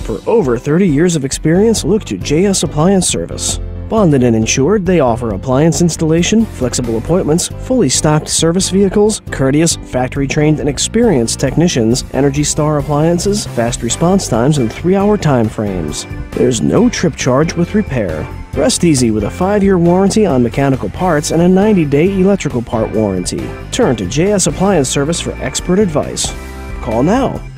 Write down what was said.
For over 30 years of experience, look to JS Appliance Service. Bonded and insured, they offer appliance installation, flexible appointments, fully stocked service vehicles, courteous, factory-trained and experienced technicians, Energy Star appliances, fast response times, and 3-hour time frames. There's no trip charge with repair. Rest easy with a 5-year warranty on mechanical parts and a 90-day electrical part warranty. Turn to JS Appliance Service for expert advice. Call now.